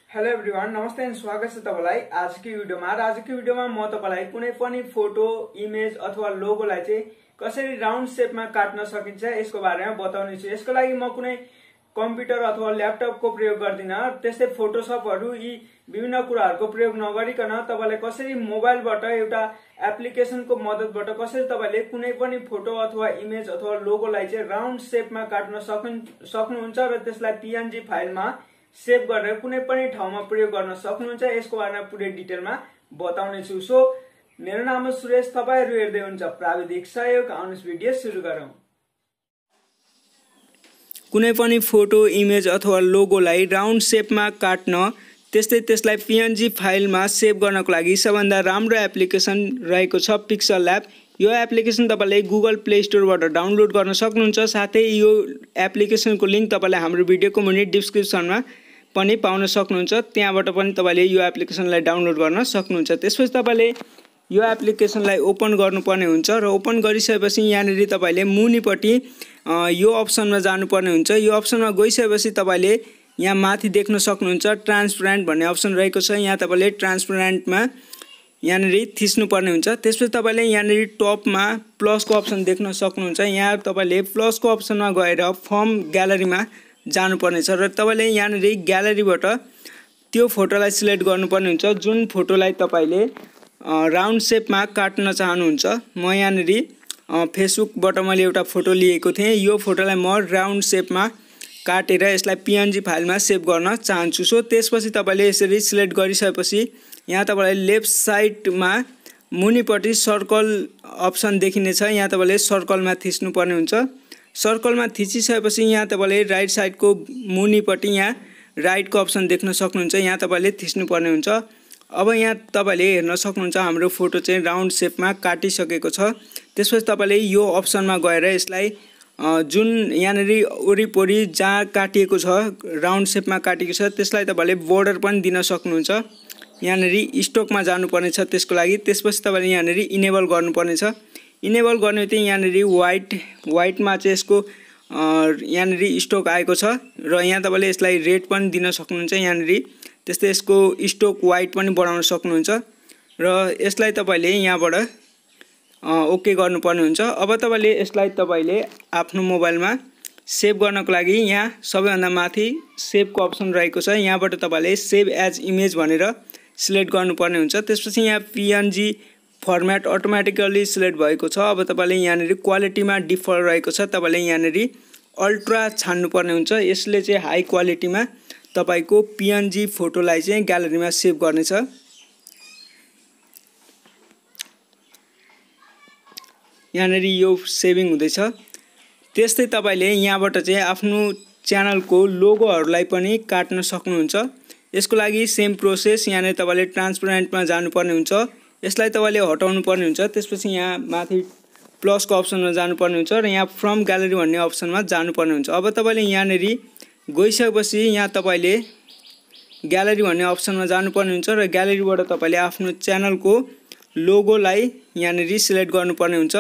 Hello everyone, नमस्ते and स्वागत छ तपाईलाई आजको भिडियोमा। र आजको भिडियोमा म तपाईलाई कुनै पनि फोटो, इमेज अथवा लोगोलाई चाहिँ कसरी राउन्ड शेपमा काट्न सकिन्छ यसको बारेमा बताउने छु। यसको लागि म कुनै कम्प्युटर अथवा ल्यापटपको प्रयोग गर्दिन। त्यस्तै फोटोशपहरु यी विभिन्न कुराहरुको प्रयोग नगरिकन तपाईले कसरी मोबाइलबाट एउटा एप्लिकेसनको मद्दतबाट कसरी तपाईले कुनै पनि फोटो अथवा इमेज अथवा लोगोलाई चाहिँ राउन्ड शेपमा काट्न सक्नुहुन्छ र त्यसलाई पीएनजी फाइलमा सेभ गरेर कुनै पनि ठाउँमा प्रयोग गर्न सक्नुहुन्छ। यसको बारेमा पुरै डिटेलमा बताउने छु। सो मेरो नाम हो सुरेश, तपाईहरु हेर्दै हुनुहुन्छ प्राविधिक सहयोग। आउनुहोस् भिडियो सुरु गरौँ। कुनै पनि फोटो, इमेज अथवा लोगोलाई राउन्ड शेपमा काट्न त्यस्तै त्यसलाई पीएनजी फाइलमा सेभ गर्नको लागि सबभन्दा राम्रो एप्लिकेसन रहेको छ पिक्सल ल्याब। यो एप्लिकेसन तपाईले गुगल प्ले स्टोरबाट डाउनलोड गर्न सक्नुहुन्छ। साथै यो एप्लिकेसनको लिंक तपाईले हाम्रो भिडियोको मुनि डिस्क्रिप्सनमा पनि पाउन सक्नुहुन्छ। त्यहाँबाट पनि तपाईले यो एप्लिकेसनलाई डाउनलोड गर्न सक्नुहुन्छ। त्यसपछि तपाईले यो एप्लिकेसनलाई ओपन गर्नुपर्ने हुन्छ र ओपन गरिसकेपछि यहाँनेरि तपाईले मुनिपट्टि यो अप्सनमा जानुपर्ने हुन्छ। यो अप्सनमा गइसकेपछि तपाईले यहाँ माथि देख्न सक्नुहुन्छ ट्रान्सपेरेन्ट भन्ने अप्सन रहेको छ। यहाँ तपाईले ट्रान्सपेरेन्टमा यहाँनेरि थिच्नुपर्ने हुन्छ। त्यसपछि तपाईले यहाँनेरि टपमा प्लसको अप्सन देख्न सक्नुहुन्छ। यहाँ तपाईले प्लसको अप्सनमा गएर फर्म ग्यालरीमा जानुपर्ने छ र तपाईले यहाँनेरि ग्यालरीबाट त्यो फोटोलाई सिलेक्ट गर्नुपर्ने हुन्छ जुन फोटोलाई तपाईले राउन्ड शेपमा काट्न चाहनुहुन्छ। म यहाँनेरि फेसबुकबाट मैले एउटा फोटो लिएको थिएँ। यो फोटोलाई म राउन्ड शेपमा काटेर यसलाई पीएनजी फाइलमा सेभ गर्न चाहन्छु। सो त्यसपछि तपाईले यसरी सिलेक्ट गरिसकेपछि यहाँ तपाईलाई लेफ्ट साइडमा मुनिपट्टि सर्कल अप्सन देखिने छ। यहाँ तपाईले सर्कलमा थिच्नुपर्ने हुन्छ। सर्कलमा थिचिसकेपछि यहाँ तपाईले राइट साइडको मुनिपट्टि यहाँ राइटको अप्सन देख्न सक्नुहुन्छ। यहाँ तपाईले थिच्नुपर्ने हुन्छ। अब यहाँ तपाईले हेर्न सक्नुहुन्छ हाम्रो फोटो चाहिँ राउन्ड शेपमा काटिसकेको छ। त्यसपछि तपाईले यो अप्सनमा गएर यसलाई जुन यहाँनेरि वरिपरि जहाँ काटिएको छ राउन्ड शेपमा काटिएको छ त्यसलाई तपाईले बोर्डर पनि दिन सक्नुहुन्छ। यहाँनेरि स्टकमा जानुपर्ने छ त्यसको लागि। त्यसपछि तपाईले यहाँनेरि इनेबल गर्नुपर्ने छ। इनेबल गर्ने चाहिँ यहाँनेरि व्हाइटमा चाहिँ यसको यहाँनेरि स्टक आएको छ र यहाँ तपाईले यसलाई रेड पनि दिन सक्नुहुन्छ। यहाँनेरि त्यस्तै यसको स्टक व्हाइट पनि बनाउन सक्नुहुन्छ र यसलाई तपाईले यहाँबाट ओके गर्नुपर्ने हुन्छ। अब तपाईले यसलाई तपाईले आफ्नो मोबाइलमा सेभ गर्नको लागि यहाँ सबैभन्दा माथि सेभको अप्सन रहेको छ। यहाँबाट तपाईले सेभ एज इमेज भनेर सिलेक्ट गर्नुपर्ने हुन्छ। त्यसपछि यहाँ पीएनजी फर्मेट अटोमेटिकली सिलेक्ट भएको छ। अब तपाईले यहाँनेरि क्वालिटीमा डिफल्ट रहेको छ। तपाईले यहाँनेरि अल्ट्रा छान्नुपर्ने हुन्छ। यसले चाहिँ हाई क्वालिटीमा तपाईको पीएनजी फोटोलाई चाहिँ ग्यालरीमा सेभ गर्नेछ। यहाँनेरि यो सेभिङ हुँदैछ। त्यस्तै तपाईले यहाँबाट चाहिँ आफ्नो च्यानलको लोगोहरूलाई पनि काट्न सक्नुहुन्छ। यसको लागि सेम प्रोसेस। यहाँनेरि तपाईले ट्रान्सपेरेन्टमा जानुपर्ने हुन्छ। यसलाई तपाईले हटाउनु पर्ने हुन्छ। त्यसपछि यहाँ माथि प्लसको अप्सनमा जानुपर्ने हुन्छ र यहाँ फ्रम ग्यालरी भन्ने अप्सनमा जानुपर्ने हुन्छ। अब तपाईले यहाँनेरि गइसकेपछि यहाँ तपाईले ग्यालरी भन्ने अप्सनमा जानुपर्ने हुन्छ र ग्यालरीबाट तपाईले आफ्नो च्यानलको लोगोलाई यहाँनेरि सिलेक्ट गर्नुपर्ने हुन्छ।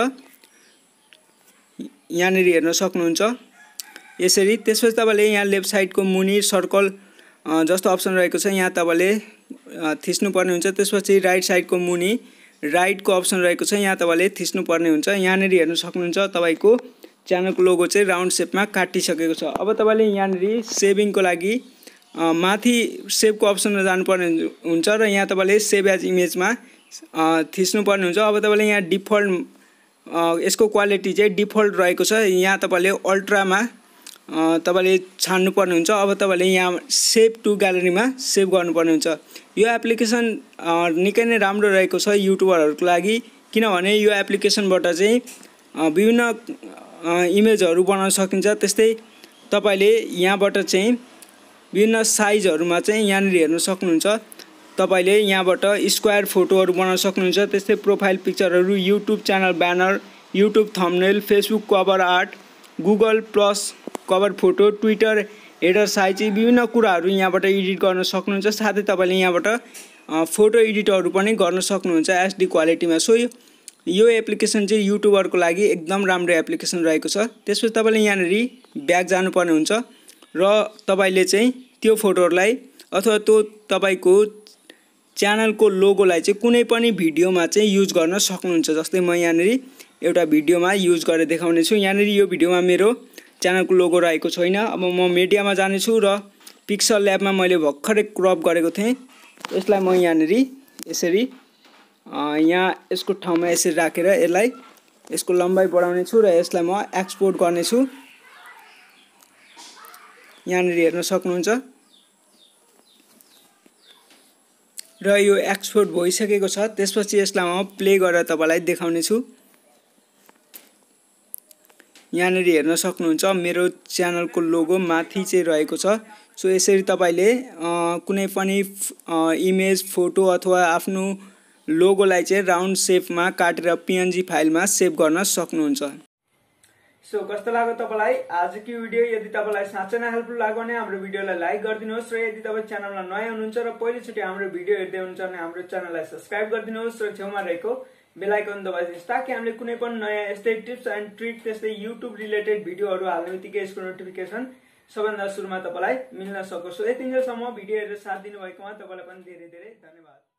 यहाँनेरि हेर्न सक्नुहुन्छ यसरी। त्यसपछि तपाईले यहाँ लेफ्ट साइडको मुनि सर्कल जस्तो अप्सन रहेको छ यहाँ तपाईले थिच्नुपर्ने हुन्छ। त्यसपछि राइट साइडको मुनि राइटको अप्सन रहेको छ यहाँ तपाईले थिच्नुपर्ने हुन्छ। यहाँनेरि हेर्न सक्नुहुन्छ तपाईको च्यानलको लोगो चाहिँ राउन्ड शेपमा काटिसकेको छ। अब तपाईले यहाँनेरि सेभिङको लागि माथि सेभको अप्सनमा जानुपर्ने हुन्छ र यहाँ तपाईले सेभ एज इमेजमा थिच्नुपर्ने हुन्छ। अब तपाईले यहाँ डिफल्ट यसको क्वालिटी चाहिँ डिफल्ट रहेको छ। यहाँ तपाईले अल्ट्रामा तपाईले छान्नुपर्ने हुन्छ। अब तपाईले यहाँ सेभ टु ग्यालरीमा सेभ गर्नुपर्ने हुन्छ। यो एप्लिकेसन निकै नै राम्रो रहेको छ युट्युबरहरुको लागि, किनभने यो एप्लिकेसनबाट चाहिँ विभिन्न इमेजहरु बनाउन सकिन्छ। त्यस्तै तपाईले यहाँबाट चाहिँ विभिन्न साइजहरुमा चाहिँ यहाँनेरि हेर्न सक्नुहुन्छ। तपाईले यहाँबाट स्क्वायर फोटोहरु बनाउन सक्नुहुन्छ। त्यस्तै प्रोफाइल पिक्चरहरु, YouTube channel banner, YouTube thumbnail, Facebook cover art, Google plus cover photo, Twitter header size, विभिन्न कुराहरु यहाँबाट एडिट गर्न सक्नुहुन्छ। साथै तपाईले यहाँबाट फोटो एडिटहरु पनि गर्न सक्नुहुन्छ एचडी क्वालिटीमा। सो यो एप्लिकेसन चाहिँ युट्युबरको लागि एकदम राम्रो एप्लिकेसन रहेको छ। त्यसपछि तपाईले यहाँनेरि ब्याक जानुपर्ने हुन्छ र तपाईले चाहिँ त्यो फोटोहरुलाई अथवा त्यो तपाईको च्यानलको लोगोलाई चाहिँ कुनै पनि भिडियोमा चाहिँ युज गर्न सक्नुहुन्छ। जस्तै म यहाँनेरि एउटा भिडियोमा युज गरेर देखाउने छु। यहाँनेरि यो भिडियोमा मेरो च्यानलको लोगो रहेको छैन। अब म मिडियामा जाने छु र पिक्सल ल्याबमा मैले भर्खरै क्रप गरेको थिएँ। यसलाई म यहाँनेरि यसरी यहाँ यसको ठाउँमा यसरी राखेर यसलाई यसको लम्बाइ बढाउने छु र यसलाई म एक्सपोर्ट गर्ने छु। यहाँनेरि हेर्न सक्नुहुन्छ र यो एक्सपोर्ट भइसकेको छ। त्यसपछि यसलाई म प्ले गरेर तपाईलाई देखाउने छु। यहाँनेरि हेर्न सक्नुहुन्छ मेरो च्यानलको लोगो माथि चाहिँ रहेको छ। सो यसरी तपाईले कुनै पनि इमेज फोटो अथवा आफ्नो लोगोलाई चाहिँ राउन्ड शेपमा काटेर पीएनजी फाइलमा सेभ गर्न सक्नुहुन्छ। सो कस्तो लाग्यो तपाईलाई आजको भिडियो? यदि तपाईलाई साँच्चै नै हेल्पफुल लाग्यो भने हाम्रो भिडियोलाई लाइक गरिदिनुहोस् र यदि तपाई च्यानलमा नयाँ हुनुहुन्छ र पहिलोचोटि हाम्रो भिडियो हेर्दै हुनुहुन्छ भने हाम्रो च्यानललाई सब्स्क्राइब गरिदिनुहोस् र छेउमा रहेको बेल आइकन दबाइदिनुहोस् ताकि हामीले कुनै पनि नयाँ यस्तै टिप्स एन्ड ट्रिक त्यस्तै युट्युब रिलेटेड भिडियोहरू हाल्ने बित्तिकै यसको नोटिफिकेसन सबभन्दा सुरुमा तपाईलाई मिल्न सकोस्। यतिन्जेलसम्म भिडियो हेरेर साथ दिनुभएकोमा तपाईलाई पनि धेरै धेरै धन्यवाद।